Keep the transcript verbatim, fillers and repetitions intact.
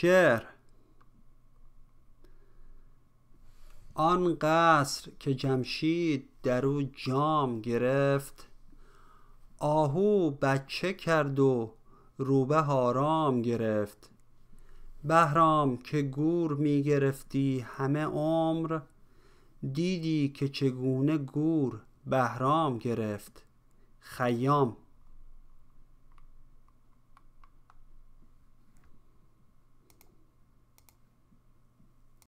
شعر. آن قصر که جمشید در او جام گرفت، آهو بچه کرد و روبه آرام گرفت. بهرام که گور می گرفتی همه عمر، دیدی که چگونه گور بهرام گرفت. خیام.